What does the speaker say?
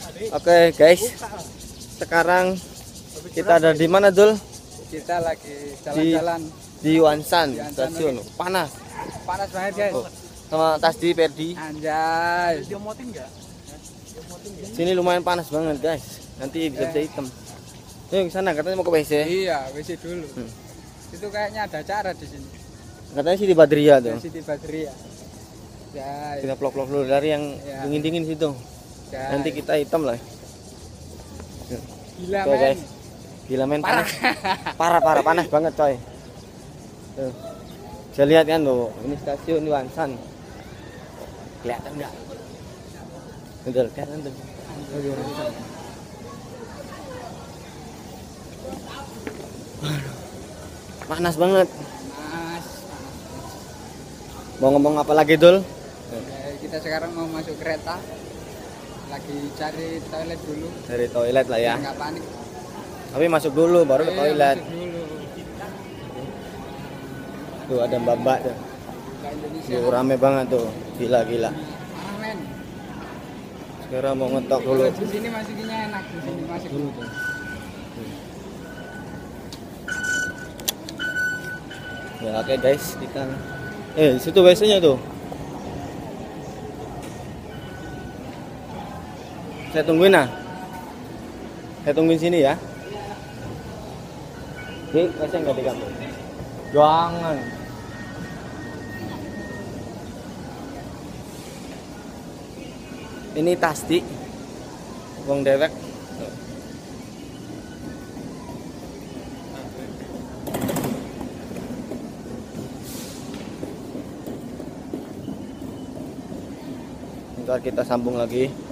Oke guys, sekarang kita ada di mana Dul? Kita lagi jalan-jalan di Yuansan stasiun. Panas banget guys. Sama Tasdi Perdi. Anjay. Sini lumayan panas banget guys. Nanti bisa hitam. Yuk ke sana, katanya mau ke WC. Iya, WC dulu. Itu kayaknya ada acara di sini. Katanya Siti Badriah tuh. Siti Badriah. Ya. Kita vlog-vlog dulu dari yang dingin-dingin situ. Ya. Nanti kita hitam lah. Gila tuh, men. guys. Gila men, panas. Parah panas banget coy. Tuh. Saya lihat kan tuh, ini stasiun Yuansan. Kelihatan enggak? Udah kelihatan tuh. Panas banget. Mau ngomong apa lagi Dul? Kita sekarang mau masuk kereta. Lagi cari toilet dulu. Dari toilet lah ya. Nggak panik. Tapi masuk dulu baru ke toilet. Masuk dulu. Tuh ada mbak-mbak tuh. Tuh rame banget tuh. Gila. Amen. Sekarang mau ngetok dulu. Di sini masukinnya enak. Di sini masuk dulu. Ya oke guys, kita di situ WC-nya tuh. Saya tungguin Saya tungguin sini ya. Di WC enggak di kamu. Jangan. Ini Tasdi. Wong dewek. Ntar kita sambung lagi.